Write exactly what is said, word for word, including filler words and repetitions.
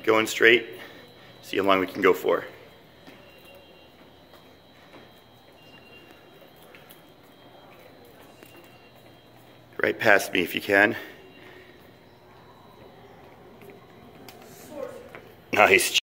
going straight. See how long we can go for. Right past me if you can. Nice.